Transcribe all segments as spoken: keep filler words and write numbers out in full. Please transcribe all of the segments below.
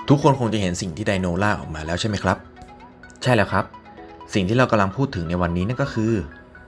ทุกคนคงจะเห็นสิ่งที่ไดโนล่าออกมาแล้วใช่ไหมครับใช่แล้วครับสิ่งที่เรากำลังพูดถึงในวันนี้นั่นก็คือ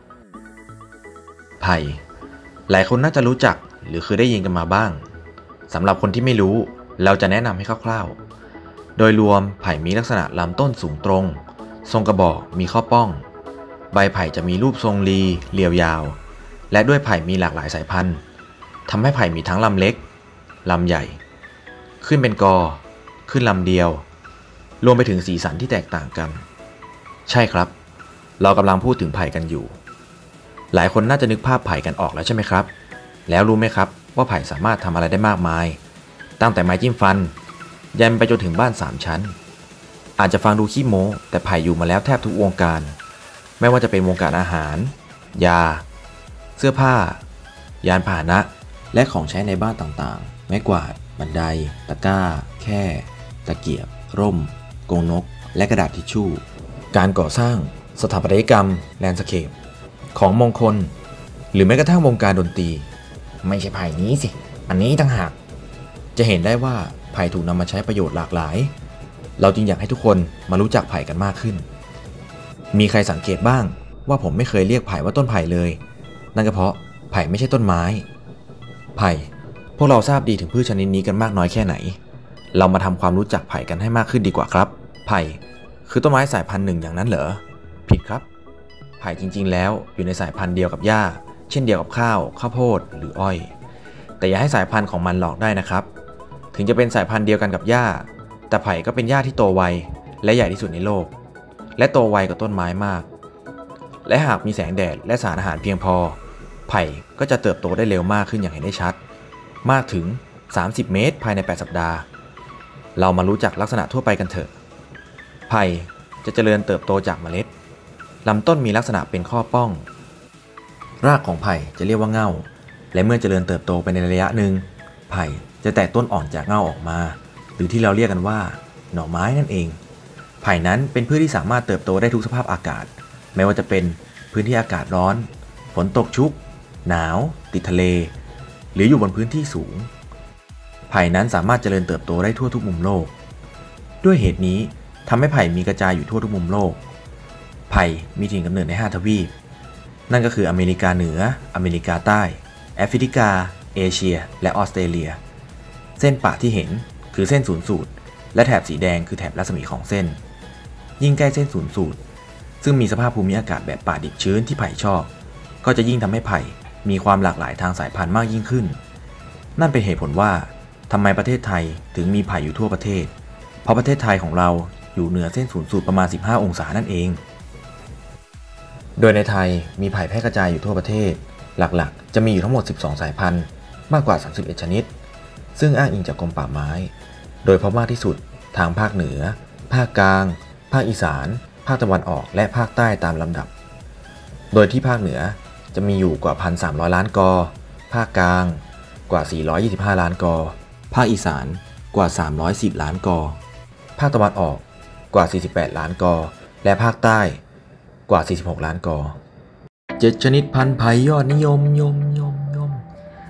ไผ่หลายคนน่าจะรู้จักหรือเคยได้ยินกันมาบ้างสำหรับคนที่ไม่รู้เราจะแนะนำให้คร่าวๆโดยรวมไผ่มีลักษณะลำต้นสูงตรงทรงกระบอกมีข้อป้องใบไผ่จะมีรูปทรงรีเรียวยาวและด้วยไผ่มีหลากหลายสายพันธุ์ทำให้ไผ่มีทั้งลำเล็กลำใหญ่ขึ้นเป็นกอขึ้นลำเดียวรวมไปถึงสีสันที่แตกต่างกันใช่ครับเรากำลังพูดถึงไผ่กันอยู่หลายคนน่าจะนึกภาพไผ่กันออกแล้วใช่ไหมครับแล้วรู้ไหมครับว่าไผ่สามารถทำอะไรได้มากมายตั้งแต่ไม้จิ้มฟันยันไปจนถึงบ้านสามชั้นอาจจะฟังดูขี้โม้แต่ไผ่อยู่มาแล้วแทบทุกวงการไม่ว่าจะเป็นวงการอาหารยาเสื้อผ้ายานพาหนะและของใช้ในบ้านต่างๆไม้กวาดบันไดตะกร้าแค่ตะเกียบร่มกรงนกและกระดาษทิชชู่การก่อสร้างสถาปัตยกรรมแลนด์สเคปของมงคลหรือแม้กระทั่งวงการดนตรีไม่ใช่ไผ่นี้สิอันนี้ต่างหากจะเห็นได้ว่าไผ่ถูกนำมาใช้ประโยชน์หลากหลายเราจึงอยากให้ทุกคนมารู้จักไผ่กันมากขึ้นมีใครสังเกตบ้างว่าผมไม่เคยเรียกไผ่ว่าต้นไผ่เลยนั่นก็เพราะไผ่ไม่ใช่ต้นไม้ไผ่พวกเราทราบดีถึงพืชชนิดนี้กันมากน้อยแค่ไหนเรามาทำความรู้จักไผ่กันให้มากขึ้นดีกว่าครับไผ่คือต้นไม้สายพันธุ์หนึ่งอย่างนั้นเหรอผิดครับไผ่จริงๆแล้วอยู่ในสายพันธุ์เดียวกับหญ้าเช่นเดียวกับข้าวข้าวโพดหรืออ้อยแต่อย่าให้สายพันธุ์ของมันหลอกได้นะครับถึงจะเป็นสายพันธุ์เดียวกันกับหญ้าแต่ไผ่ก็เป็นหญ้าที่โตไวและใหญ่ที่สุดในโลกและโตไวกว่าต้นไม้มากและหากมีแสงแดดและสารอาหารเพียงพอไผ่ก็จะเติบโตได้เร็วมากขึ้นอย่างเห็นได้ชัดมากถึงสามสิบเมตรภายในแปดสัปดาห์เรามารู้จักลักษณะทั่วไปกันเถอะไผ่จะเจริญเติบโตจากเมล็ดลำต้นมีลักษณะเป็นข้อป้องรากของไผ่จะเรียกว่าเง่าและเมื่อเจริญเติบโตไปในระยะหนึ่งไผ่จะแตกต้นอ่อนจากเง่าออกมาหรือที่เราเรียกกันว่าหน่อไม้นั่นเองไผ่นั้นเป็นพืชที่สามารถเติบโตได้ทุกสภาพอากาศไม่ว่าจะเป็นพื้นที่อากาศร้อนฝนตกชุกหนาวติดทะเลหรืออยู่บนพื้นที่สูงไผ่นั้นสามารถเจริญเติบโตได้ทั่วทุกมุมโลกด้วยเหตุนี้ทำให้ไผ่มีกระจายอยู่ทั่วทุกมุมโลกไผ่มีถิ่นกำเนิดในห้าทวีปนั่นก็คืออเมริกาเหนืออเมริกาใต้แอฟริกาเอเชียและออสเตรเลียเส้นปะที่เห็นคือเส้นศูนย์สูตรและแถบสีแดงคือแถบรัศมีของเส้นยิ่งใกล้เส้นศูนย์สูตรซึ่งมีสภาพภูมิอากาศแบบป่าดิบชื้นที่ไผ่ชอบก็จะยิ่งทำให้ไผ่มีความหลากหลายทางสายพันธุ์มากยิ่งขึ้นนั่นเป็นเหตุผลว่าทำไมประเทศไทยถึงมีไผ่อยู่ทั่วประเทศเพราะประเทศไทยของเราอยู่เหนือเส้นศูนย์สูตรประมาณสิบห้าองศานั่นเองโดยในไทยมีไผ่แพร่กระจายอยู่ทั่วประเทศหลักๆจะมีอยู่ทั้งหมดสิบสองสายพันธุ์มากกว่าสามสิบเอ็ดชนิดซึ่งอ้างอิงจากกรมป่าไม้โดยพบมากที่สุดทางภาคเหนือภาคกลางภาคอีสานภาคตะวันออกและภาคใต้ตามลำดับโดยที่ภาคเหนือจะมีอยู่กว่า หนึ่งพันสามร้อย ล้านกอภาคกลางกว่าสี่ร้อยยี่สิบห้าล้านกอภาคอีสานกว่าสามร้อยสิบล้านกอภาคตะวันออกกว่าสี่สิบแปดล้านกอและภาคใต้กว่าสี่สิบหกล้านกอเจ็ดชนิดพันธุ์ไผ่ยอดนิยมยมยมยม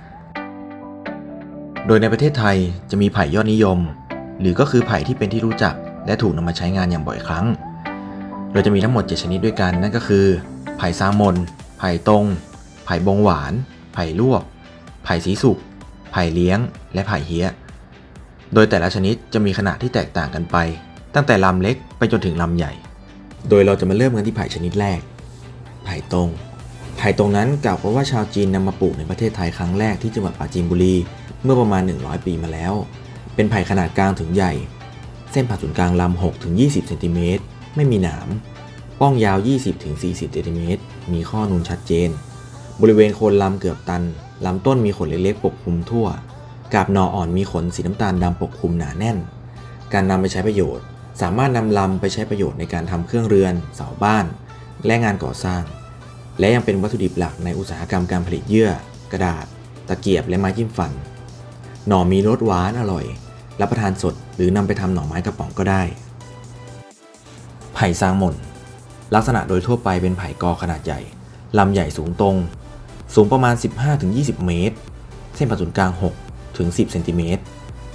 โดยในประเทศไทยจะมีไผ่ยอดนิยมหรือก็คือไผ่ที่เป็นที่รู้จักและถูกนำมาใช้งานอย่างบ่อยครั้งโดยจะมีทั้งหมดเจ็ดชนิดด้วยกันนั่นก็คือไผ่ซามนไผ่ตรงไผ่บงหวานไผ่ลวกไผ่สีสุกไผ่เลี้ยงและไผ่เฮี้ยโดยแต่ละชนิดจะมีขนาดที่แตกต่างกันไปตั้งแต่ลำเล็กไปจนถึงลำใหญ่โดยเราจะมาเริ่มกันที่ไผ่ชนิดแรกไผ่ตรงไผ่ตรงนั้นกล่าวว่าชาวจีนนำมาปลูกในประเทศไทยครั้งแรกที่จังหวัดปราจีนบุรีเมื่อประมาณหนึ่งร้อยปีมาแล้วเป็นไผ่ขนาดกลางถึงใหญ่เส้นผ่าศูนย์กลางลำ หกถึงยี่สิบ เซนติเมตรไม่มีหนามป้องยาว ยี่สิบถึงสี่สิบ เซนติเมตรมีข้อนูนชัดเจนบริเวณโคนลำเกือบตันลำต้นมีขนเล็กๆปกคลุมทั่วกาบหน่ออ่อนมีขนสีน้ำตาลดำปกคลุมหนาแน่นการนำไปใช้ประโยชน์สามารถนำลำไปใช้ประโยชน์ในการทำเครื่องเรือนเสาบ้านและงานก่อสร้างและยังเป็นวัตถุดิบหลักในอุตสาหกรรมการผลิตเยื่อกระดาษตะเกียบและไม้จิ้มฟันหน่อมีรสหวานอร่อยรับประทานสดหรือนำไปทำหน่อไม้กระป๋องก็ได้ไผ่ซางหม่นลักษณะโดยทั่วไปเป็นไผ่กอขนาดใหญ่ลำใหญ่สูงตรงสูงประมาณ สิบห้าถึงยี่สิบ เมตรเส้นผ่าศูนย์กลาง หกถึงสิบ เซนติเมตร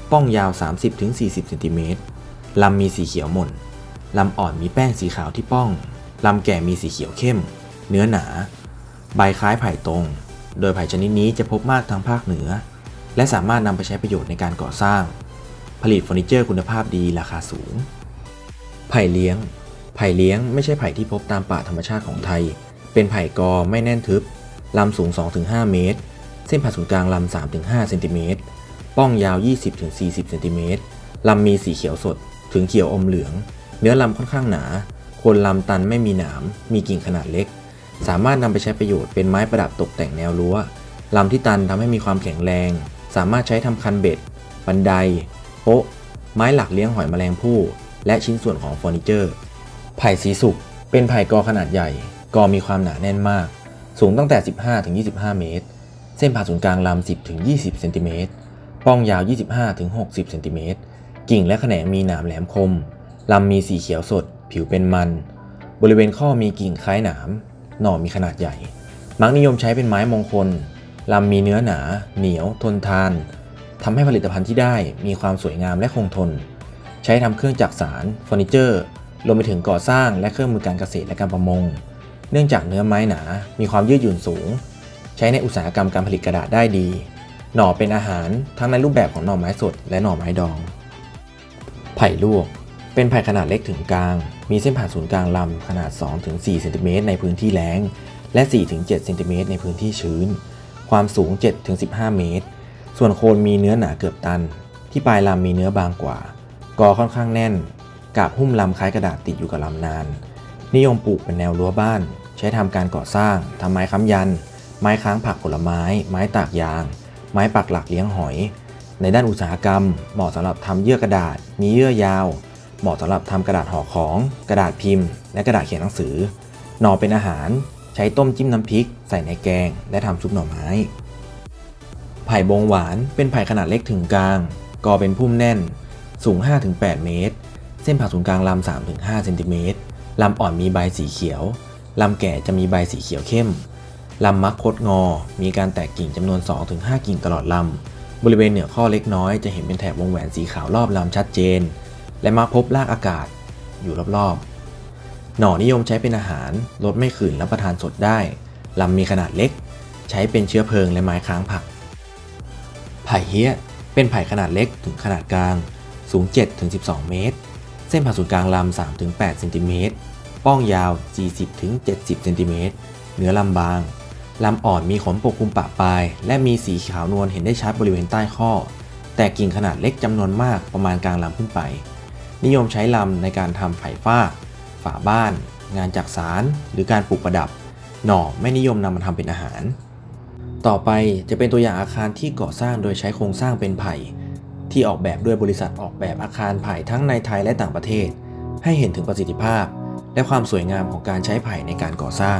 ป้องยาว สามสิบถึงสี่สิบ เซนติเมตรลำมีสีเขียวหม่นลำอ่อนมีแป้งสีขาวที่ป้องลำแก่มีสีเขียวเข้มเนื้อหนาใบคล้ายไผ่ตรงโดยไผ่ชนิดนี้จะพบมากทางภาคเหนือและสามารถนำไปใช้ประโยชน์ในการก่อสร้างผลิตเฟอร์นิเจอร์คุณภาพดีราคาสูงไผ่เลี้ยงไผ่เลี้ยงไม่ใช่ไผ่ที่พบตามป่าธรรมชาติของไทยเป็นไผ่กอไม่แน่นทึบลำสูง สองถึงห้า เมตรเส้นผ่าศูนย์กลางลำ สามถึงห้า เซนติเมตรป้องยาว ยี่สิบถึงสี่สิบ เซนติเมตรลำมีสีเขียวสดถึงเขียวอมเหลืองเนื้อลำค่อนข้างหนาโคนลำตันไม่มีหนามมีกิ่งขนาดเล็กสามารถนำไปใช้ประโยชน์เป็นไม้ประดับตกแต่งแนวรั้วลำที่ตันทำให้มีความแข็งแรงสามารถใช้ทำคันเบ็ดบันไดโป๊ะไม้หลักเลี้ยงหอยแมลงภู่และชิ้นส่วนของเฟอร์นิเจอร์ไผ่สีสุกเป็นไผ่กอขนาดใหญ่กอมีความหนาแน่นมากสูงตั้งแต่ สิบห้าถึงยี่สิบห้า เมตรเส้นผ่าศูนย์กลางลำ สิบถึงยี่สิบ เซนติเมตรป้องยาว ยี่สิบห้าถึงหกสิบ เซนติเมตรกิ่งและแขนงมีหนามแหลมคมลำมีสีเขียวสดผิวเป็นมันบริเวณข้อมีกิ่งคล้ายหนามหน่อมีขนาดใหญ่มักนิยมใช้เป็นไม้มงคลลำมีเนื้อหนาเหนียวทนทานทำให้ผลิตภัณฑ์ที่ได้มีความสวยงามและคงทนใช้ทำเครื่องจักสานเฟอร์นิเจอร์รวมไปถึงก่อสร้างและเครื่องมือการเกษตรและการประมงเนื่องจากเนื้อไม้หนามีความยืดหยุ่นสูงใช้ในอุตสาหกรรมการผลิตกระดาษได้ดีหน่อเป็นอาหารทั้งในรูปแบบของหน่อไม้สดและหน่อไม้ดองไผ่ลวกเป็นไผ่ขนาดเล็กถึงกลางมีเส้นผ่าศูนย์กลางลำขนาด สองถึงสี่ เซนติเมตรในพื้นที่แล้งและ สี่ถึงเจ็ด เซนติเมตรในพื้นที่ชื้นความสูง เจ็ดถึงสิบห้า เมตรส่วนโคนมีเนื้อหนาเกือบตันที่ปลายลำมีเนื้อบางกว่ากอค่อนข้างแน่นกาบหุ้มลำคล้ายกระดาษติดอยู่กับลำนานนิยมปลูกเป็นแนวรั้วบ้านใช้ทำการก่อสร้างทำไม้ค้ำยันไม้ค้างผักผลไม้ไม้ตากยางไม้ปักหลักเลี้ยงหอยในด้านอุตสาหกรรมเหมาะสำหรับทำเยื่อกระดาษมีเยื่อยาวเหมาะสำหรับทำกระดาษห่อของกระดาษพิมพ์และกระดาษเขียนหนังสือหน่อเป็นอาหารใช้ต้มจิ้มน้ำพริกใส่ในแกงและทำซุปหน่อไม้ไผ่บงหวานเป็นไผ่ขนาดเล็กถึงกลางกอเป็นพุ่มแน่นสูง ห้าถึงแปด เมตรเส้นผ่าศูนย์กลางลำ สามถึงห้า เซนติเมตรลำอ่อนมีใบสีเขียวลำแก่จะมีใบสีเขียวเข้มลำมักคดงอมีการแตกกิ่งจำนวน สองถึงห้า กิ่งตลอดลำบริเวณเหนือข้อเล็กน้อยจะเห็นเป็นแถบวงแหวนสีขาวรอบลำชัดเจนและมักพบรากอากาศอยู่รอบๆหน่อนิยมใช้เป็นอาหารลดไม่ขืนรับประทานสดได้ลำมีขนาดเล็กใช้เป็นเชื้อเพลิงและไม้ค้างผักไผ่เฮี้ยเป็นไผ่ขนาดเล็กถึงขนาดกลางสูง เจ็ดถึงสิบสอง เมตรเส้นผ่าศูนย์กลางลำ สามถึงแปด เซนติเมตรป้องยาว สี่สิบถึงเจ็ดสิบ เซนติเมตรเนื้อลำบางลำอ่อนมีขนปกคลุมปะปลายและมีสีขาวนวลเห็นได้ชัดบริเวณใต้ข้อแต่กิ่งขนาดเล็กจำนวนมากประมาณกลางลำขึ้นไปนิยมใช้ลำในการทำไผ่ฟ้าฝาบ้านงานจักสานหรือการปลูกประดับหน่อไม่นิยมนำมาทำเป็นอาหารต่อไปจะเป็นตัวอย่างอาคารที่ก่อสร้างโดยใช้โครงสร้างเป็นไผ่ที่ออกแบบด้วยบริษัทออกแบบอาคารไผ่ทั้งในไทยและต่างประเทศให้เห็นถึงประสิทธิภาพและความสวยงามของการใช้ไผ่ในการก่อสร้าง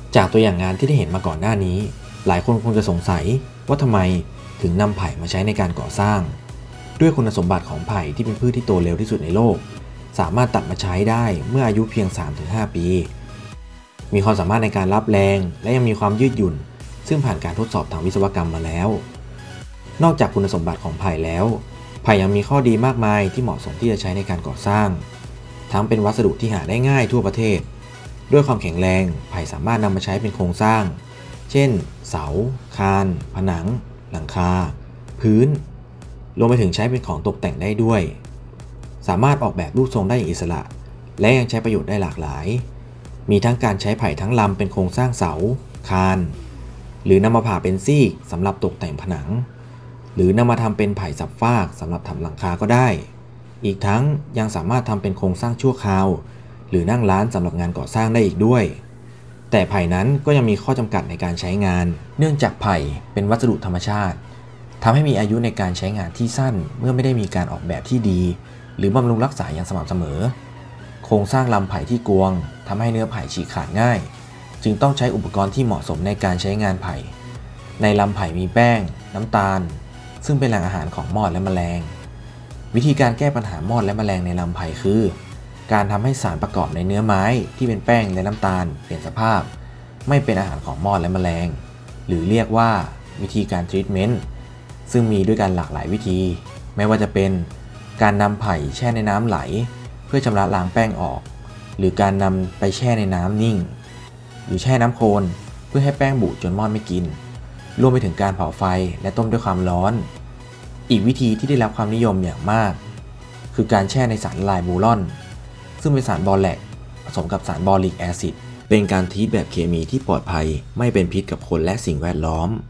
จากตัวอย่างงานที่ได้เห็นมาก่อนหน้านี้หลายคนคงจะสงสัยว่าทำไมถึงนำไผ่มาใช้ในการก่อสร้างด้วยคุณสมบัติของไผ่ที่เป็นพืชที่โตเร็วที่สุดในโลกสามารถตัดมาใช้ได้เมื่ออายุเพียง สามถึงห้า ปีมีความสามารถในการรับแรงและยังมีความยืดหยุ่นซึ่งผ่านการทดสอบทางวิศวกรรมมาแล้วนอกจากคุณสมบัติของไผ่แล้วไผ่ยังมีข้อดีมากมายที่เหมาะสมที่จะใช้ในการก่อสร้างทั้งเป็นวัสดุที่หาได้ง่ายทั่วประเทศด้วยความแข็งแรงไผ่สามารถนำมาใช้เป็นโครงสร้างเช่นเสาคานผนังหลังคาพื้นรวมไปถึงใช้เป็นของตกแต่งได้ด้วยสามารถออกแบบรูปทรงได้อย่างอิสระและยังใช้ประโยชน์ได้หลากหลายมีทั้งการใช้ไผ่ทั้งลำเป็นโครงสร้างเสาคานหรือนำมาผ่าเป็นซีกสำหรับตกแต่งผนังหรือนำมาทำเป็นไผ่สับฟากสำหรับทำหลังคาก็ได้อีกทั้งยังสามารถทำเป็นโครงสร้างชั่วคราวหรือนั่งร้านสำหรับงานก่อสร้างได้อีกด้วยแต่ไผ่นั้นก็ยังมีข้อจำกัดในการใช้งานเนื่องจากไผ่เป็นวัสดุธรรมชาติทำให้มีอายุในการใช้งานที่สั้นเมื่อไม่ได้มีการออกแบบที่ดีหรือบำรุงรักษาอย่างสม่ำเสมอโครงสร้างลำไผ่ที่กวงทำให้เนื้อไผ่ฉีกขาดง่ายจึงต้องใช้อุปกรณ์ที่เหมาะสมในการใช้งานไผ่ในลำไผ่มีแป้งน้ำตาลซึ่งเป็นแหล่งอาหารของมอดและแมลงวิธีการแก้ปัญหามอดและแมลงในลำไผ่คือการทำให้สารประกอบในเนื้อไม้ที่เป็นแป้งและน้ำตาลเปลี่ยนสภาพไม่เป็นอาหารของมอดและแมลงหรือเรียกว่าวิธีการทรีทเมนต์ซึ่งมีด้วยกันหลากหลายวิธีไม่ว่าจะเป็นการนำไผ่แช่ในน้ำไหลเพื่อชำระล้างแป้งออกหรือการนำไปแช่ในน้ำนิ่งหรือแช่น้ำโคลนเพื่อให้แป้งบุจนมอดไม่กินรวมไปถึงการเผาไฟและต้มด้วยความร้อนอีกวิธีที่ได้รับความนิยมอย่างมากคือการแช่ในสารละลายบูรอนซึ่งเป็นสารบอแลกผสมกับสารบอริกแอซิดเป็นการทรีตแบบเคมีที่ปลอดภัยไม่เป็นพิษกับคนและสิ่งแวดล้อม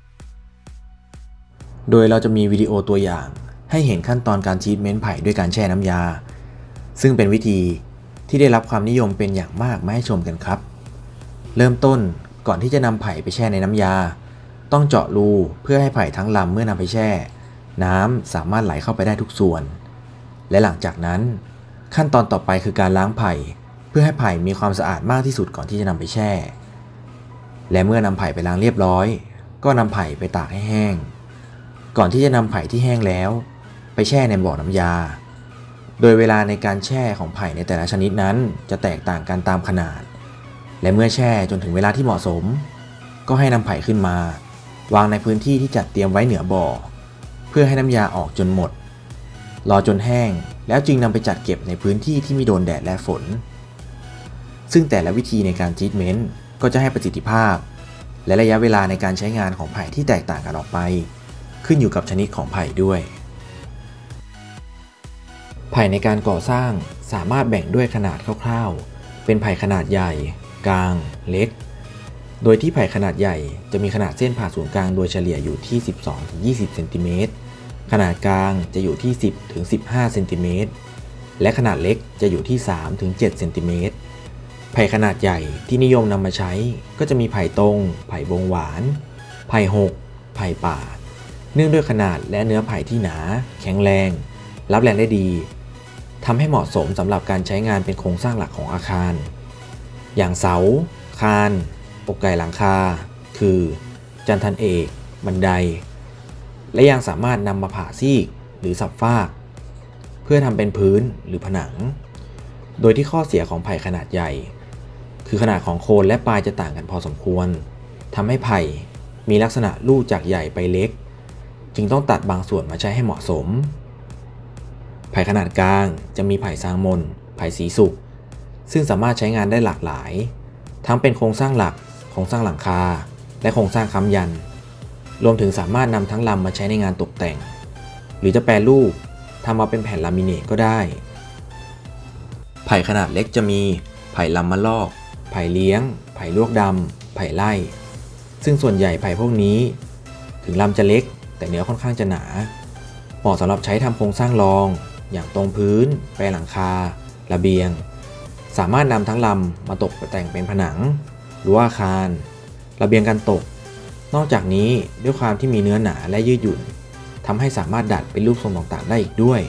โดยเราจะมีวิดีโอตัวอย่างให้เห็นขั้นตอนการทรีทเมนต์ไผ่ด้วยการแช่น้ำยาซึ่งเป็นวิธีที่ได้รับความนิยมเป็นอย่างมากมาให้ชมกันครับเริ่มต้นก่อนที่จะนำไผ่ไปแช่ในน้ำยาต้องเจาะรูเพื่อให้ไผ่ทั้งลำเมื่อนำไปแช่น้ำสามารถไหลเข้าไปได้ทุกส่วนและหลังจากนั้นขั้นตอนต่อไปคือการล้างไผ่เพื่อให้ไผ่มีความสะอาดมากที่สุดก่อนที่จะนำไปแช่และเมื่อนำไผ่ไปล้างเรียบร้อยก็นำไผ่ไปตากให้แห้งก่อนที่จะนำไผ่ที่แห้งแล้วไปแช่ในบ่อน้ำยาโดยเวลาในการแช่ของไผ่ในแต่ละชนิดนั้นจะแตกต่างกันตามขนาดและเมื่อแช่จนถึงเวลาที่เหมาะสมก็ให้นำไผ่ขึ้นมาวางในพื้นที่ที่จัดเตรียมไว้เหนือบ่อเพื่อให้น้ำยาออกจนหมดรอจนแห้งแล้วจึงนำไปจัดเก็บในพื้นที่ที่ไม่โดนแดดและฝนซึ่งแต่ละวิธีในการทรีทเมนต์ก็จะให้ประสิทธิภาพและระยะเวลาในการใช้งานของไผ่ที่แตกต่างกันออกไปขึ้นอยู่กับชนิดของไผ่ด้วยไผ่ในการก่อสร้างสามารถแบ่งด้วยขนาดคร่าวๆเป็นไผ่ขนาดใหญ่กลางเล็กโดยที่ไผ่ขนาดใหญ่จะมีขนาดเส้นผ่าศูนย์กลางโดยเฉลี่ยอยู่ที่ สิบสองถึงยี่สิบ เซนติเมตรขนาดกลางจะอยู่ที่ สิบถึงสิบห้า เซนติเมตรและขนาดเล็กจะอยู่ที่ สามถึงเจ็ด เซนติเมตรไผ่ขนาดใหญ่ที่นิยมนำมาใช้ก็จะมีไผ่ตรงไผ่บงหวานไผ่หกไผ่ป่าเนื่องด้วยขนาดและเนื้อไผ่ที่หนาแข็งแรงรับแรงได้ดีทำให้เหมาะสมสำหรับการใช้งานเป็นโครงสร้างหลักของอาคารอย่างเสาคานอกไก่หลังคาคือจันทันเอกบันไดและยังสามารถนำมาผ่าซีกหรือสับฟากเพื่อทำเป็นพื้นหรือผนังโดยที่ข้อเสียของไผ่ขนาดใหญ่คือขนาดของโคนและปลายจะต่างกันพอสมควรทำให้ไผ่มีลักษณะลู่จากใหญ่ไปเล็กจึงต้องตัดบางส่วนมาใช้ให้เหมาะสมไผ่ขนาดกลางจะมีไผ่ซางมนไผ่สีสุกซึ่งสามารถใช้งานได้หลากหลายทั้งเป็นโครงสร้างหลักโครงสร้างหลังคาและโครงสร้างค้ำยันรวมถึงสามารถนำทั้งลำมาใช้ในงานตกแต่งหรือจะแปรรูปทำมาเป็นแผ่นลามิเนตก็ได้ไผ่ขนาดเล็กจะมีไผ่ลำมะลอกไผ่เลี้ยงไผ่ลวกดำไผ่ไล่ซึ่งส่วนใหญ่ไผ่พวกนี้ถึงลำจะเล็กแต่เนื้อค่อนข้างจะหนาเหมาะสำหรับใช้ทำโครงสร้างรองอย่างตรงพื้นแปรหลังคาระเบียงสามารถนำทั้งลำมาตกแต่งเป็นผนังรั้วอาคารระเบียงกันตกนอกจากนี้ด้วยความที่มีเนื้อหนาและยืดหยุ่นทำให้สามารถดัดเป็นรูปทรงต่างๆได้อีกด้วย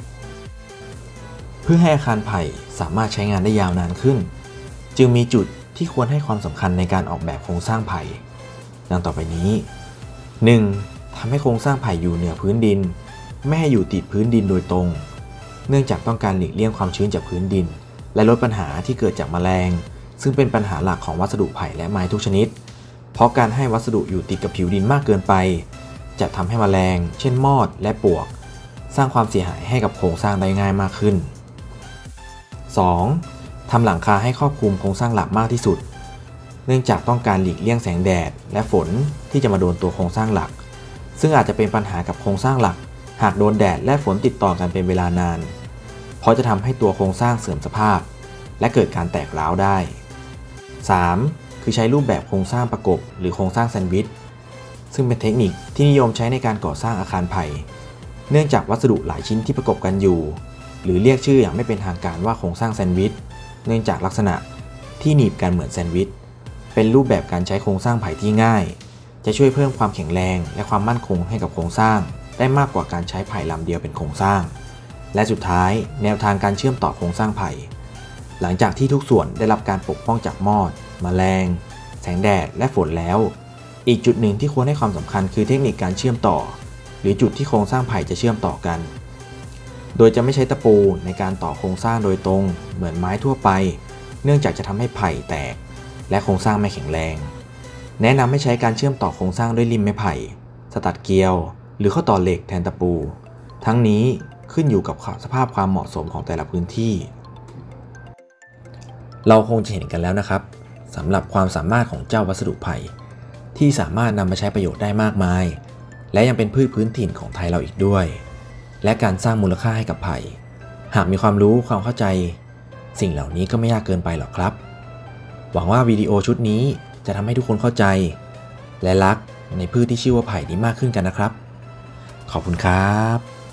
เพื่อให้อาคารไผ่สามารถใช้งานได้ยาวนานขึ้นจึงมีจุดที่ควรให้ความสำคัญในการออกแบบโครงสร้างไผ่ดังต่อไปนี้ หนึ่ง. ทำให้โครงสร้างไผ่อยู่เหนือพื้นดินไม่ให้อยู่ติดพื้นดินโดยตรงเนื่องจากต้องการหลีกเลี่ยงความชื้นจากพื้นดินและลดปัญหาที่เกิดจากแมลงซึ่งเป็นปัญหาหลักของวัสดุไผ่และไม้ทุกชนิดเพราะการให้วัสดุอยู่ติดกับผิวดินมากเกินไปจะทำให้แมลงเช่นมอดและปลวกสร้างความเสียหายให้กับโครงสร้างได้ง่ายมากขึ้น สอง. ทำหลังคาให้ครอบคลุมโครงสร้างหลักมากที่สุดเนื่องจากต้องการหลีกเลี่ยงแสงแดดและฝนที่จะมาโดนตัวโครงสร้างหลักซึ่งอาจจะเป็นปัญหากับโครงสร้างหลักหากโดนแดดและฝนติดต่อกันเป็นเวลานานเพราะจะทำให้ตัวโครงสร้างเสื่อมสภาพและเกิดการแตกร้าวได้ สาม. คือใช้รูปแบบโครงสร้างประกบหรือโครงสร้างแซนด์วิชซึ่งเป็นเทคนิคที่นิยมใช้ในการก่อสร้างอาคารไผ่เนื่องจากวัสดุหลายชิ้นที่ประกบกันอยู่หรือเรียกชื่ออย่างไม่เป็นทางการว่าโครงสร้างแซนด์วิชเนื่องจากลักษณะที่หนีบกันเหมือนแซนด์วิชเป็นรูปแบบการใช้โครงสร้างไผ่ที่ง่ายจะช่วยเพิ่มความแข็งแรงและความมั่นคงให้กับโครงสร้างได้มากกว่าการใช้ไผ่ลำเดียวเป็นโครงสร้างและสุดท้ายแนวทางการเชื่อมต่อโครงสร้างไผ่หลังจากที่ทุกส่วนได้รับการปกป้องจากมอดแมลงแสงแดดและฝนแล้วอีกจุดหนึ่งที่ควรให้ความสำคัญคือเทคนิคการเชื่อมต่อหรือจุดที่โครงสร้างไผ่จะเชื่อมต่อกันโดยจะไม่ใช้ตะปูในการต่อโครงสร้างโดยตรงเหมือนไม้ทั่วไปเนื่องจากจะทำให้ไผ่แตกและโครงสร้างไม่แข็งแรงแนะนำให้ใช้การเชื่อมต่อโครงสร้างด้วยริมไม้ไผ่สตัดเกลียวหรือข้อต่อเหล็กแทนตะปูทั้งนี้ขึ้นอยู่กับสภาพความเหมาะสมของแต่ละพื้นที่เราคงจะเห็นกันแล้วนะครับสำหรับความสามารถของเจ้าวัสดุไผ่ที่สามารถนำมาใช้ประโยชน์ได้มากมายและยังเป็นพืชพื้นถิ่นของไทยเราอีกด้วยและการสร้างมูลค่าให้กับไผ่หากมีความรู้ความเข้าใจสิ่งเหล่านี้ก็ไม่ยากเกินไปหรอกครับหวังว่าวิดีโอชุดนี้จะทำให้ทุกคนเข้าใจและรักในพืชที่ชื่อว่าไผ่นี้มากขึ้นกันนะครับขอบคุณครับ